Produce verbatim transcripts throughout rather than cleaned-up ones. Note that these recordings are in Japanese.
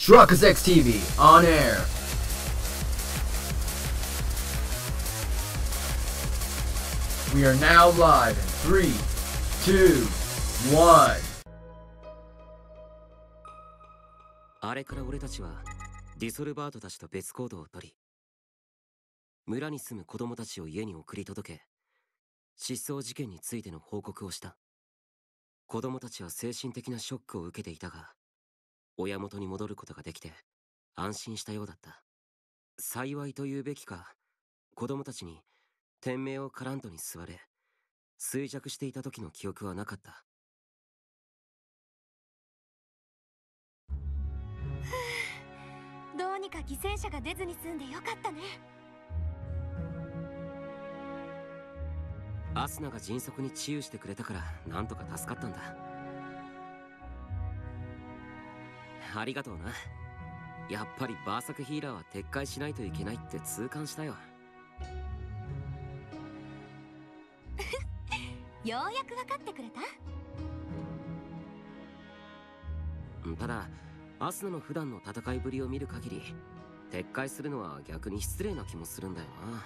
Rulid T V on air. We are now live in three, two, one. あれから俺たちはディソルバートたちと別行動をとり、村に住む子供たちを家に送り届け、失踪事件についての報告をした。子供たちは精神的なショックを受けていたが、親元に戻ることができて安心したようだった。幸いと言うべきか、子供たちに天命をカラントに吸われ衰弱していた時の記憶はなかった。 どうにか犠牲者が出ずに済んでよかったね。 アスナが迅速に治癒してくれたからなんとか助かったんだ。ありがとうな。やっぱりバーサクヒーラーは撤回しないといけないって痛感したよ。 ようやく分かってくれた？ ただアスナの普段の戦いぶりを見る限り、撤回するのは逆に失礼な気もするんだよな。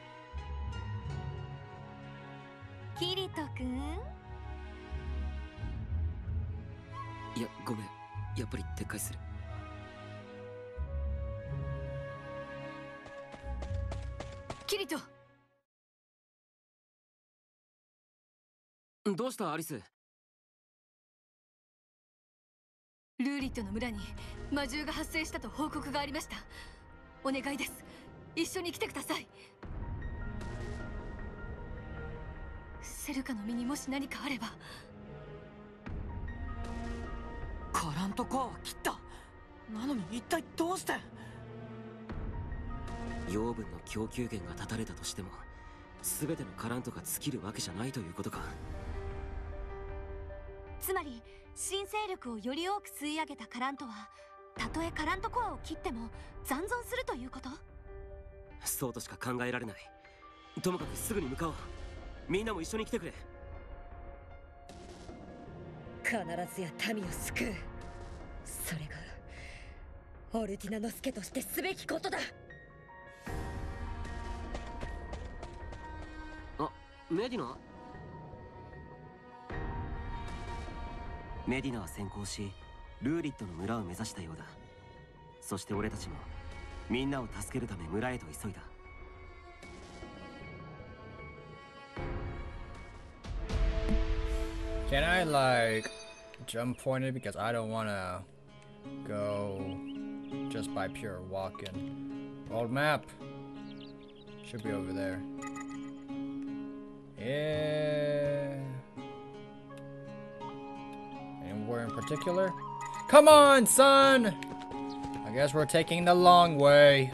キリト君？ いや、ごめん。やっぱり撤回する。 キリト！ どうしたアリス？ ルーリットの村に魔獣が発生したと報告がありました。お願いです。一緒に来てください。セルカの身にもし何かあれば。 カラントコアは切った。なのに一体どうして？ 養分の供給源が断たれたとしても、全てのカラントが尽きるわけじゃないということか。 つまり新勢力をより多く吸い上げたカラントは、たとえカラントコアを切っても残存するということ？ そうとしか考えられない。ともかくすぐに向かおう。みんなも一緒に来てくれ。 必ずや民を救う。それがオルティナの助としてすべきことだ。 あ、メディナ？メディナは先行し、ルーリットの村を目指したようだ。そして俺たちもみんなを助けるため村へと急いだ。 Can I like jump point it because I don't wanna go just by pure walking. World map should be over there. Yeah. Anywhere in particular? Come on, son! I guess we're taking the long way.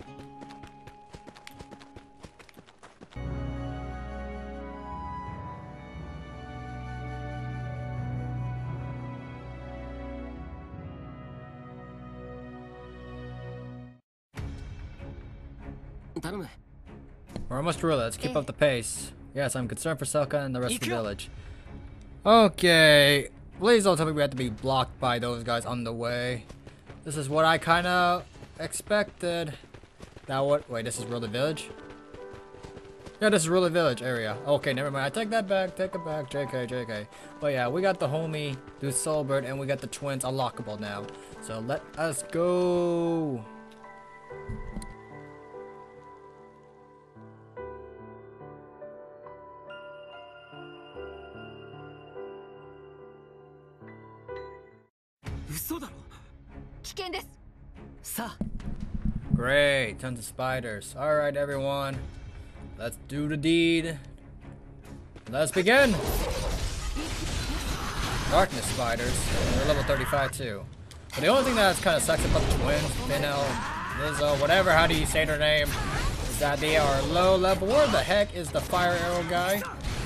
We're almost through. Let's keep up the pace. Yes, I'm concerned for Selka and the rest of the village. Okay. Please don't tell me we have to be blocked by those guys on the way. This is what I kind of expected. That what? Wait, this is Rulid Village? Yeah, this is Rulid Village area. Okay, never mind. I take that back. Take it back. J K, J K. But yeah, we got the homie, dude Soulbird, and we got the twins unlockable now. So let us go. Great, tons of spiders. Alright everyone, let's do the deed. Let's begin. Darkness spiders, they're level thirty-five too. But the only thing that's kind of sucks about the twins, Minnow, Lizzo, whatever, how do you say their name, is that they are low level. Where the heck is the fire arrow guy?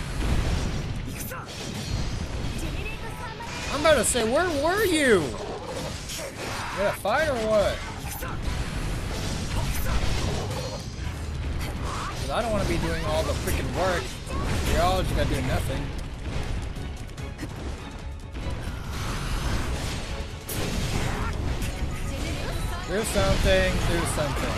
I'm about to say, where were you? You got a fight or what? I don't want to be doing all the freaking work. You're all just gonna do nothing. Do something, do something.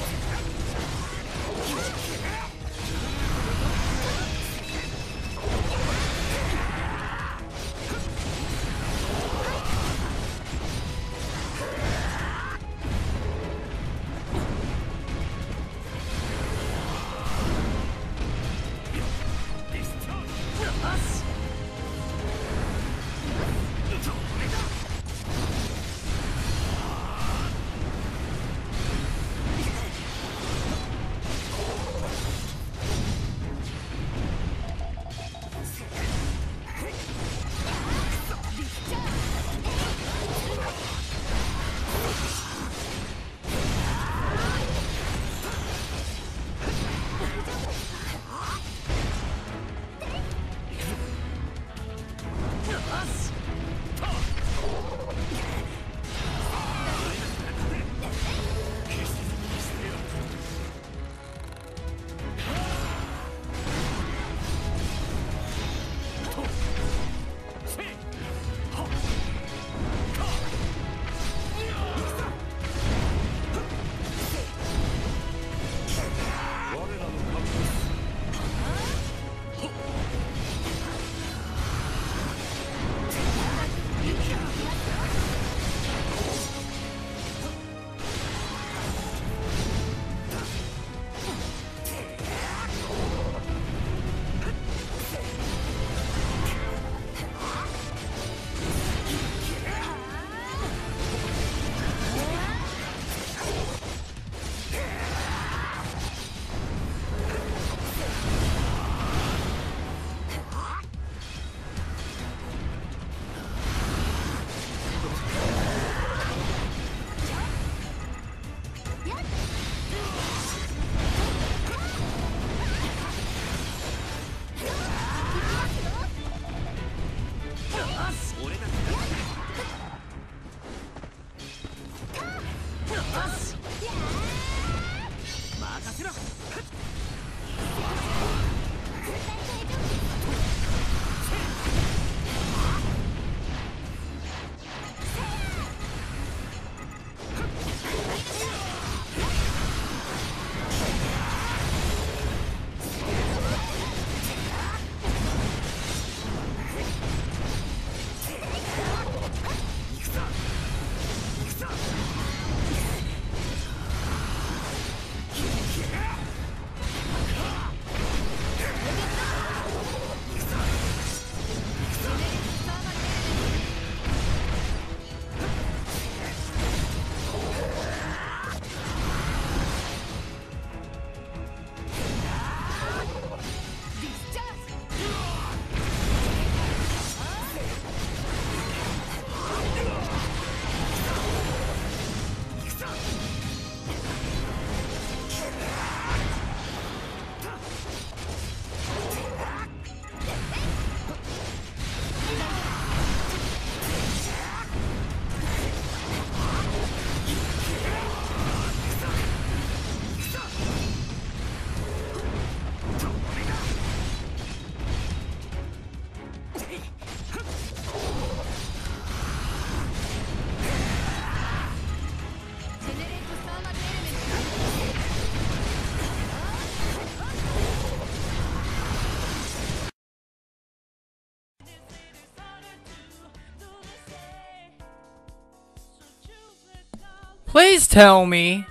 Please tell me.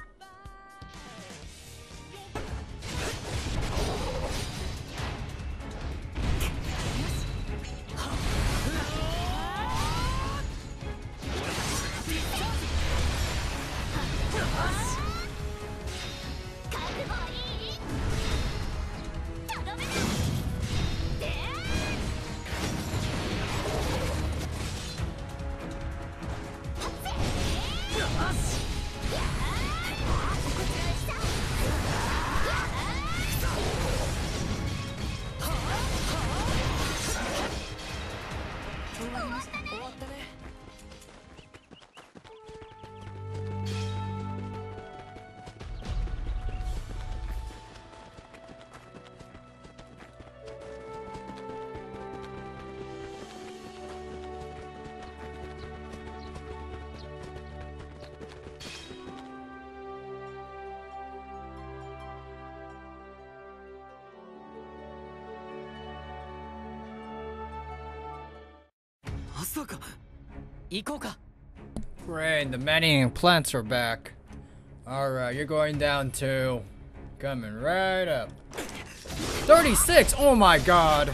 そうか。行こうか。 Great, the many plants are back. Alright, you're going down too. Coming right up. thirty-six! Oh my god!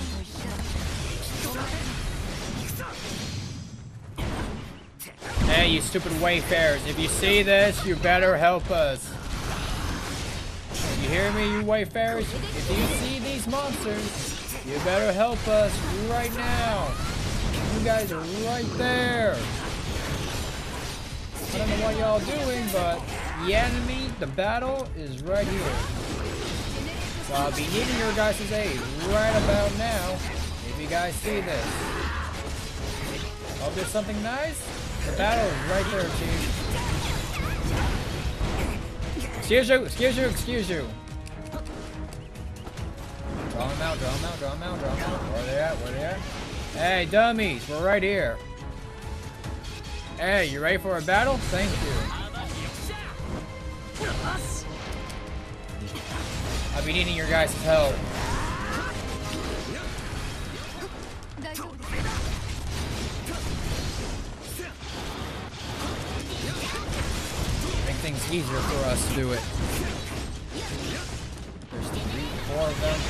Hey, you stupid wayfarers. If you see this, you better help us. You hear me, you wayfarers? If you see these monsters, you better help us right now. You guys are right there. I don't know what y'all doing, but the enemy, the battle, is right here. So I'll be needing your guys' aid right about now, if you guys see this. Oh, there's something nice? The battle is right there, team. Excuse you, excuse you, excuse you. Draw them out, draw them out, draw them out, draw them out. Where are they at, where are they at? Hey, dummies, we're right here. Hey, you ready for a battle? Thank you. I'll be needing your guys' help. Make things easier for us to do it. There's three, four of them.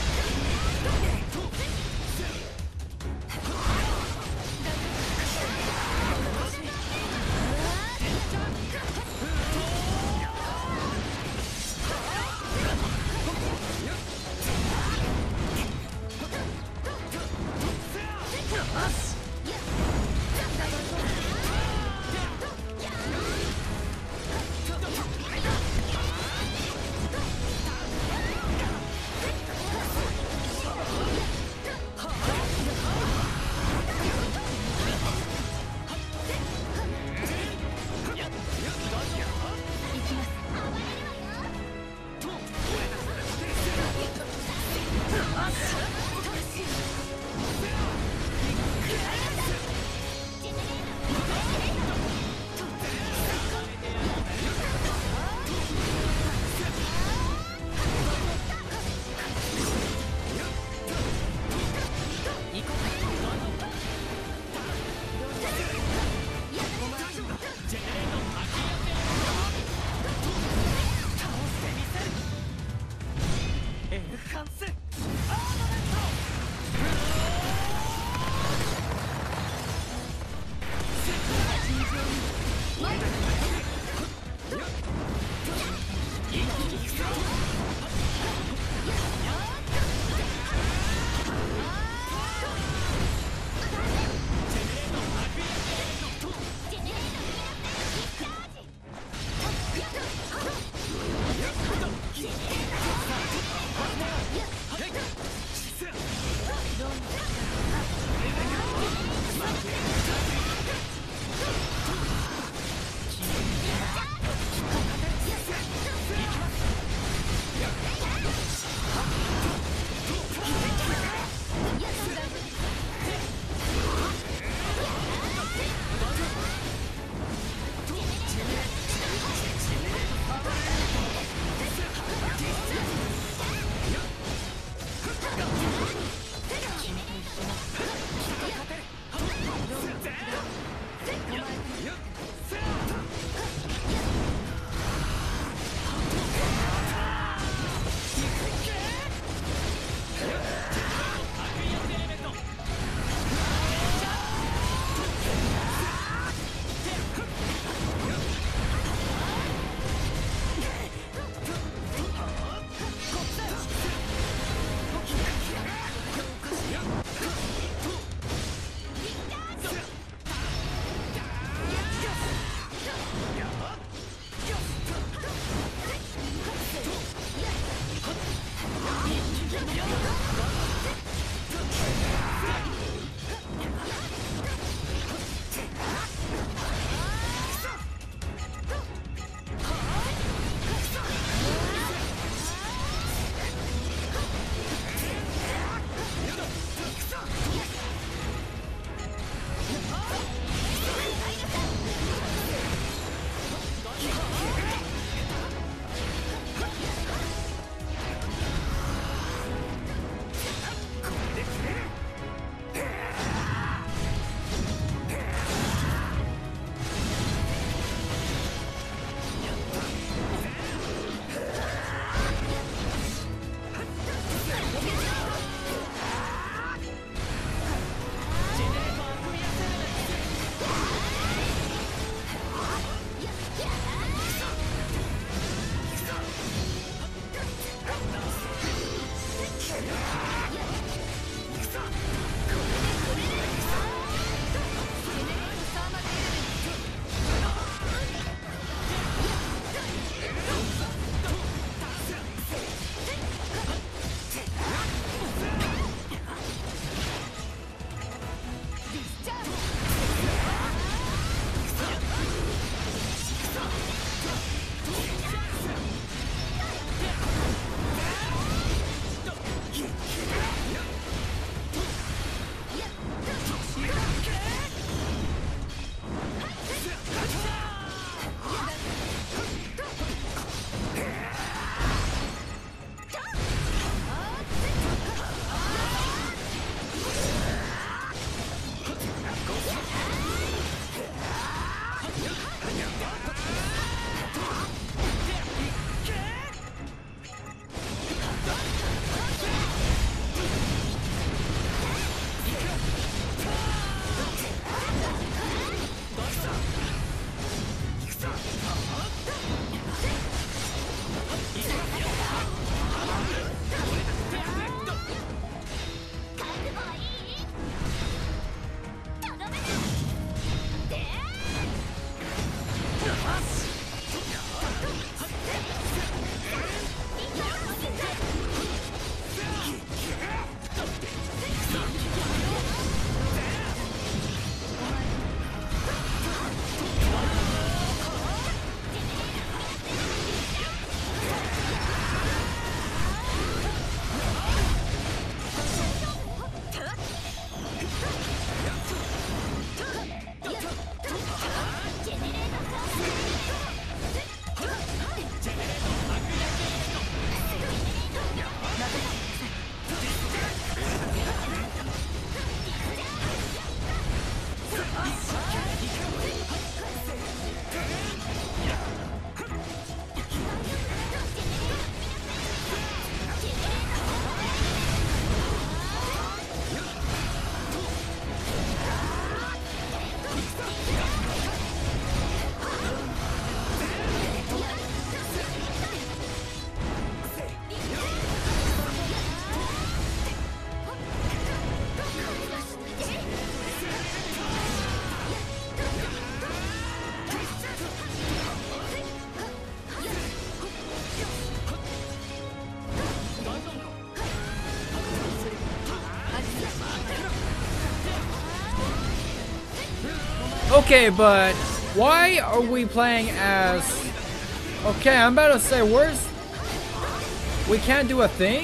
Okay, but why are we playing as... Okay, I'm about to say, where's... We can't do a thing?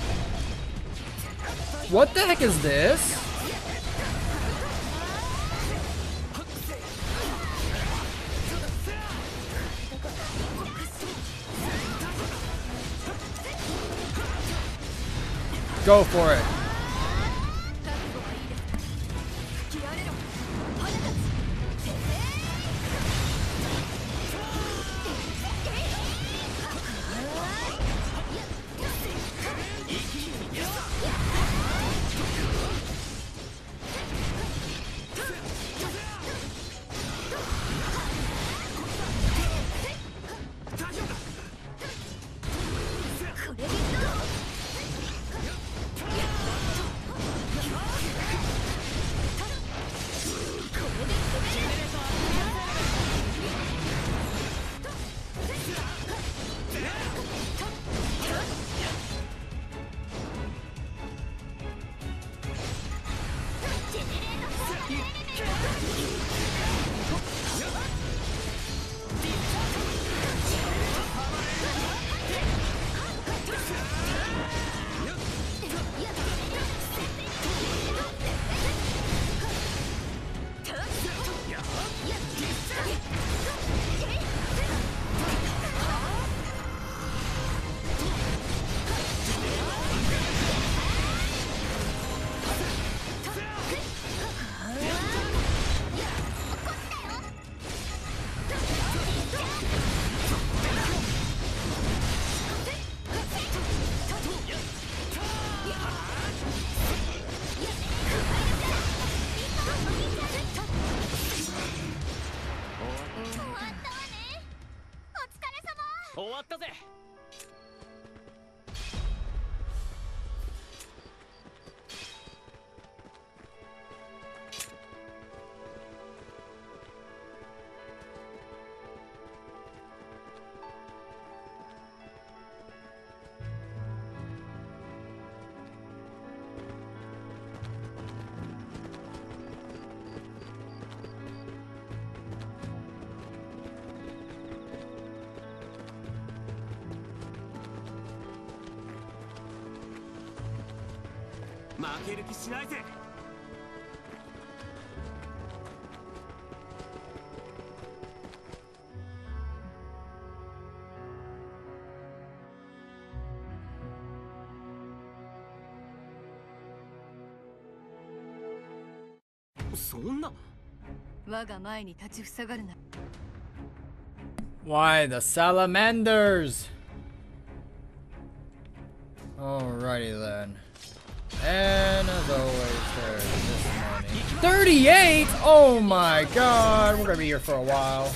What the heck is this? Go for it. Why the salamanders? Alrighty then. And as always, there's this money. thirty-eight! Oh my god, we're gonna be here for a while.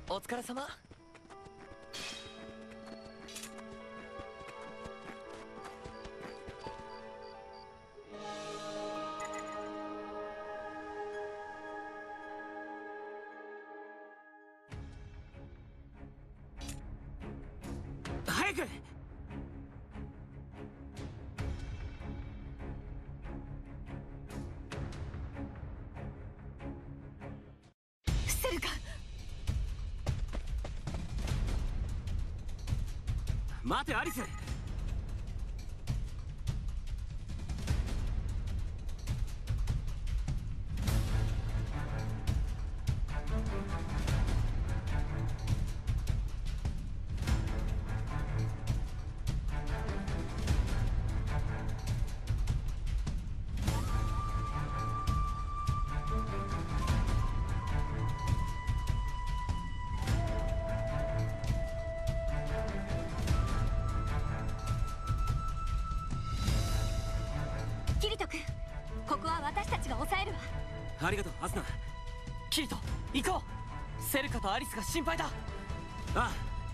お疲れ様。 早く。 セルカ、 待てアリス。 キリト君、ここは私たちが抑えるわ。 ありがとうアスナ。 キリト、行こう。セルカとアリスが心配だ。 ああ。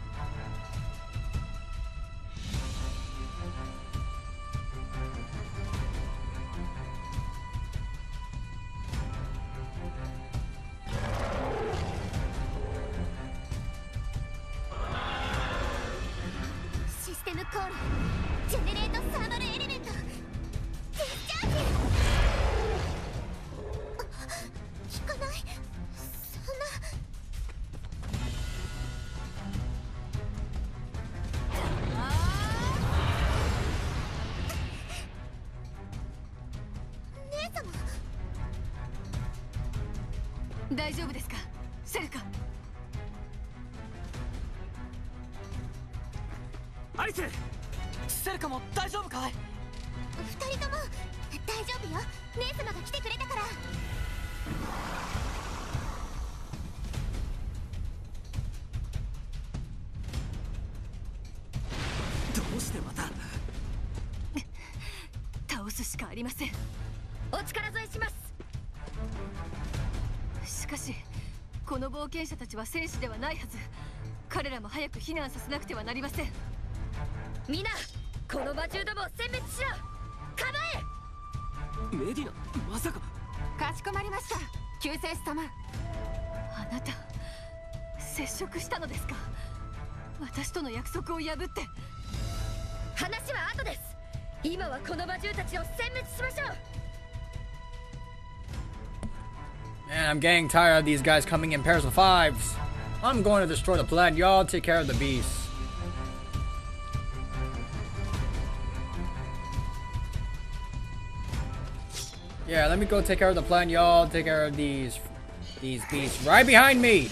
システムコール、ジェネレートサーマルエレメント、ディスチャージ。効かない。そんな。姉様、大丈夫ですか、セルカ。 アリス。 セルカも大丈夫かい？ 二人とも大丈夫よ。姉様が来てくれたから。 どうしてまた。 倒すしかありません。 お力添えします。 しかしこの冒険者たちは戦士ではないはず。彼らも早く避難させなくてはなりません。 みんな、この魔獣どもを殲滅しろ。構メディナ、まさか。 かしこまりました、救世主様。あなた接触したのですか。私との約束を破って。 え。話は後です。今はこの魔獣たちを殲滅しましょう。 Man, I'm getting tired of these guys coming in pairs of fives. I'm going to destroy the planet. Y'all take care of the beasts. Yeah, let me go take care of the planet. Y'all take care of these these beasts right behind me.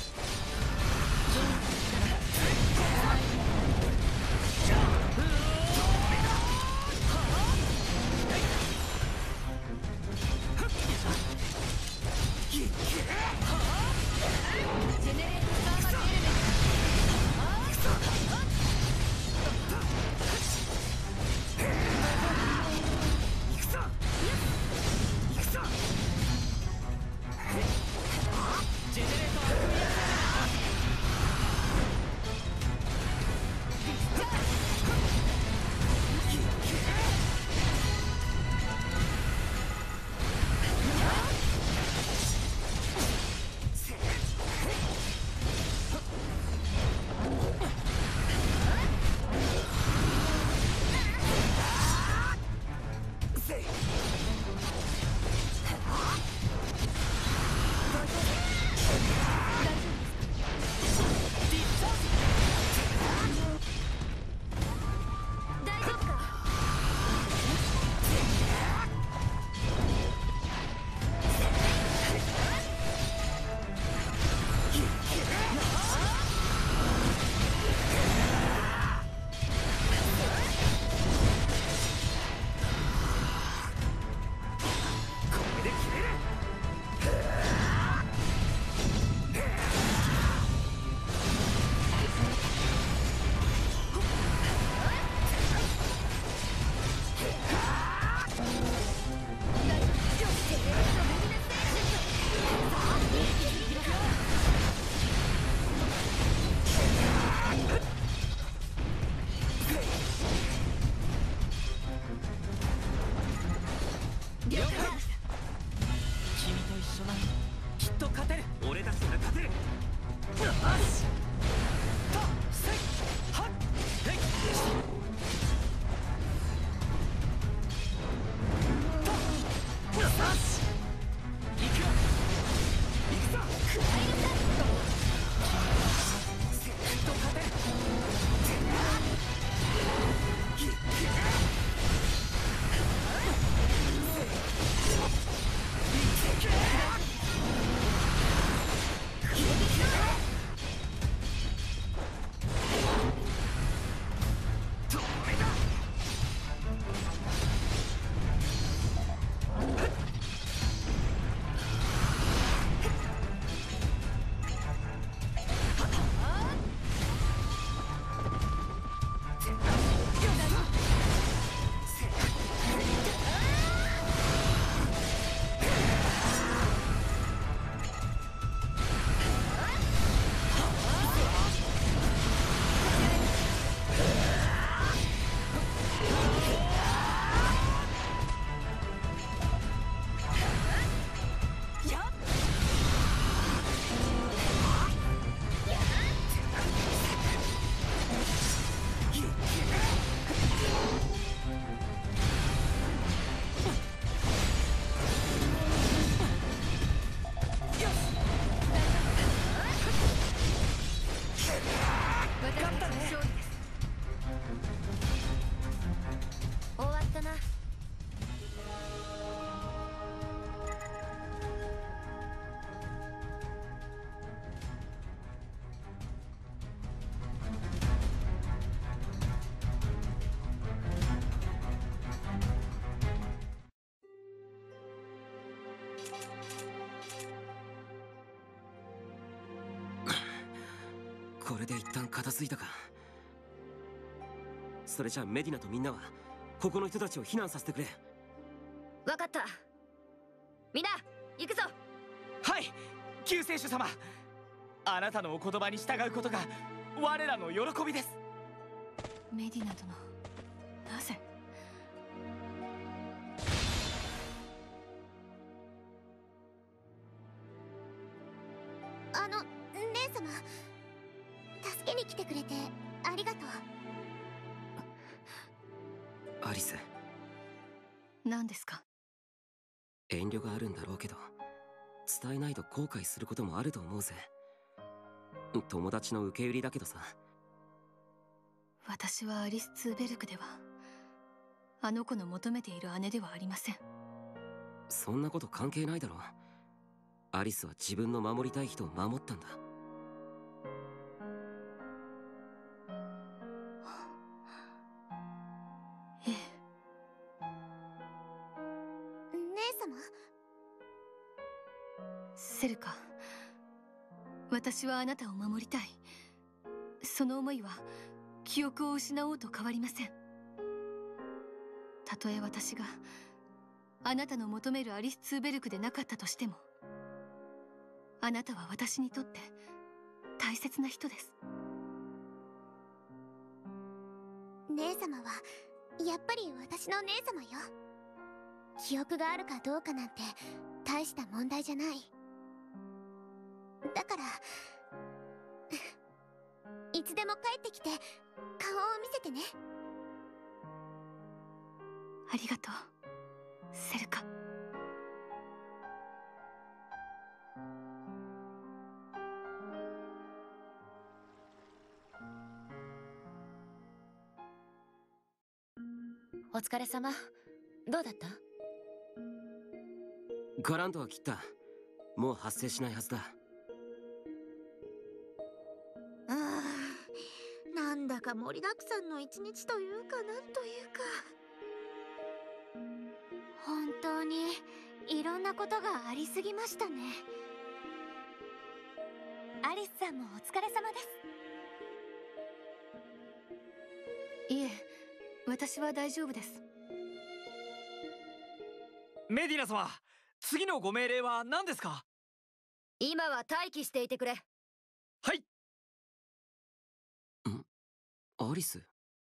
これで一旦片付いたか。それじゃあメディナとみんなはここの人たちを避難させてくれ。 わかった。みんな行くぞ。 はい、救世主様。あなたのお言葉に従うことが我らの喜びです。 メディナ殿、なぜ？ あの姉様、助けに来てくれてありがとう。 アリス、 何ですか？ 遠慮があるんだろうけど伝えないと後悔することもあると思うぜ。友達の受け売りだけどさ。 私はアリス・ツーベルクではあの子の求めている姉ではありません。 そんなこと関係ないだろう。アリスは自分の守りたい人を守ったんだ。 ええ。 姉様、 セルカ、私はあなたを守りたい。その思いは記憶を失おうと変わりません。たとえ私があなたの求めるアリス・ツーベルクでなかったとしても、あなたは私にとって大切な人です。 姉様はやっぱり私の姉様よ。記憶があるかどうかなんて大した問題じゃない。だからいつでも帰ってきて顔を見せてね。 ありがとう、セルカ。 お疲れ様。どうだった？ ガラントは切った。もう発生しないはずだ。 うーん、なんだか盛りだくさんの一日というかなんというか、本当にいろんなことがありすぎましたね。アリスさんもお疲れ様です。 いえ、私は大丈夫です。 メディナ様、次のご命令は何ですか？ 今は待機していてくれ。 はい。 ん？アリス？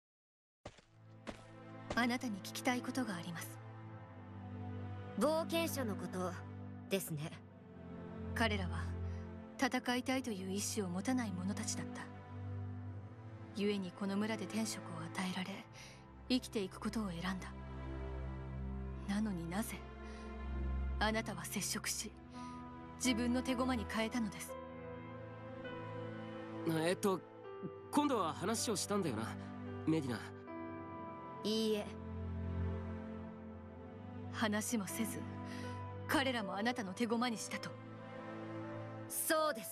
あなたに聞きたいことがあります。 冒険者のことですね。 彼らは戦いたいという意志を持たない者たちだった。故にこの村で天職を与えられ生きていくことを選んだ。なのになぜあなたは接触し自分の手駒に変えたのです。 えっと今度は話をしたんだよな、メディナ。 いいえ。 話もせず彼らもあなたの手駒にしたと？ そうです。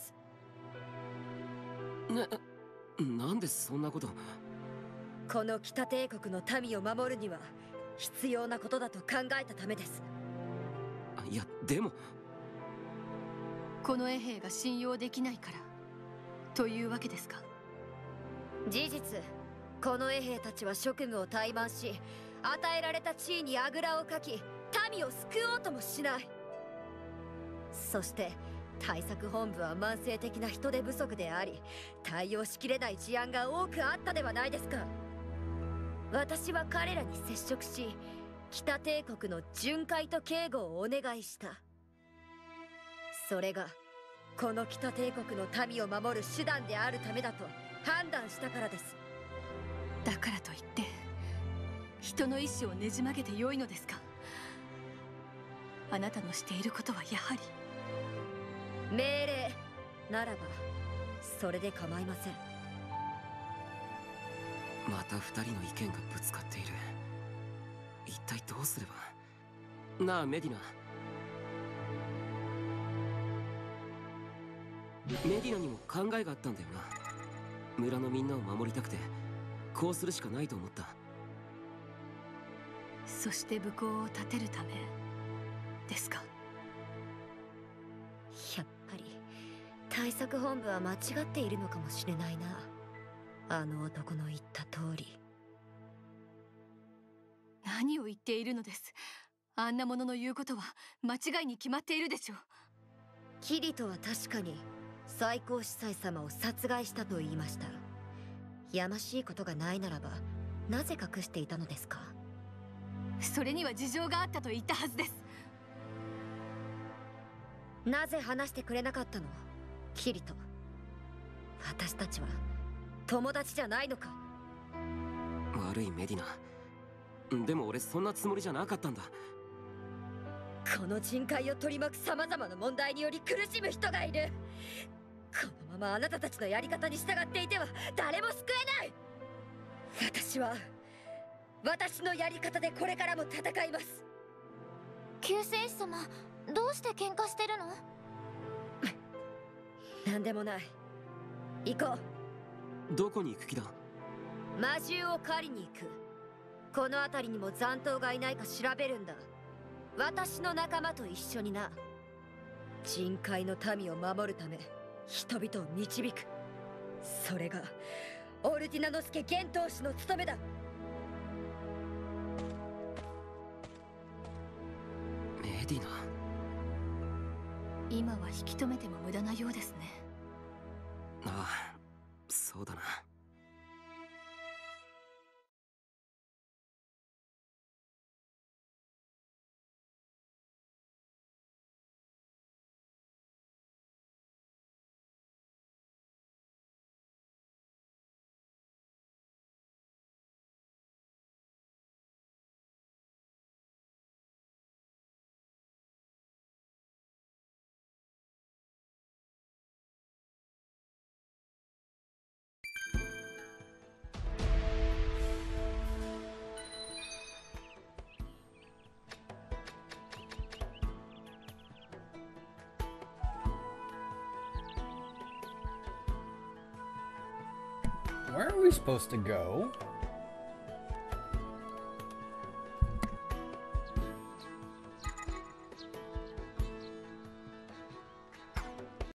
ね、なんでそんなこと。 この北帝国の民を守るには必要なことだと考えたためです。 いやでもこの衛兵が信用できないからというわけですか？ 事実、この衛兵たちは職務を怠慢し、与えられた地位にあぐらをかき民を救おうともしない。そして対策本部は慢性的な人手不足であり、対応しきれない事案が多くあったではないですか。私は彼らに接触し、北帝国の巡回と警護をお願いした。それがこの北帝国の民を守る手段であるためだと判断したからです。 だからといって人の意志をねじ曲げてよいのですか？あなたのしていることはやはり。 命令ならばそれで構いません。 また二人の意見がぶつかっている。一体どうすれば。なあメディナ。メディナにも考えがあったんだよな。村のみんなを守りたくてこうするしかないと思った。 そして武功を立てるためですか？ やっぱり対策本部は間違っているのかもしれないな。あの男の言った通り。 何を言っているのです。あんなものの言うことは間違いに決まっているでしょう。 キリトは確かに最高司祭様を殺害したと言いました。やましいことがないならばなぜ隠していたのですか？ それには事情があったと言ったはずです。 なぜ話してくれなかったのキリト。私たちは友達じゃないのか？ 悪いメディナ、でも俺そんなつもりじゃなかったんだ。 この人海を取り巻く様々な問題により苦しむ人がいる。このままあなたたちのやり方に従っていては誰も救えない。私は私のやり方でこれからも戦います。 救世主様、どうして喧嘩してるの？ なんでもない。行こう。どこに行く気だ？ 魔獣を狩りに行く。この辺りにも残党がいないか調べるんだ。私の仲間と一緒にな。人海の民を守るため人々を導く。それがオルティナノスケ幻冬氏の務めだ。 メディナ、 今は引き止めても無駄なようですね。 ああ、そうだな。 Where are we supposed to go?